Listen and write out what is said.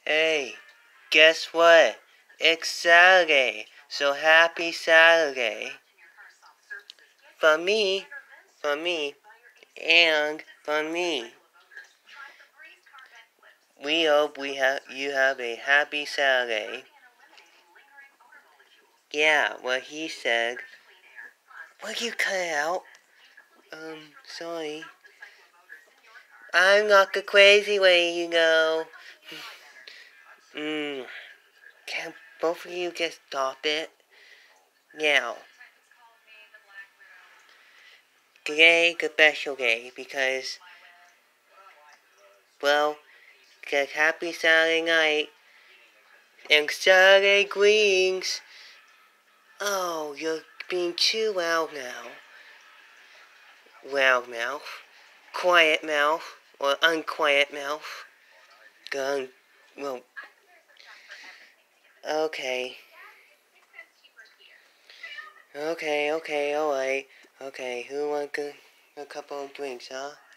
Hey, guess what? It's Saturday, so happy Saturday. For me, and for me. We hope you have a happy Saturday. Yeah, what he said. Will you cut it out? Sorry. I'm not the crazy way, you know. Can both of you just stop it? Now, today is a special day because, well, it's happy Saturday night and Saturday greetings. Oh, you're being too loud now. Loud mouth, quiet mouth, or unquiet mouth. Gun. Well, okay. Okay, alright. Okay, who wants a couple of drinks, huh?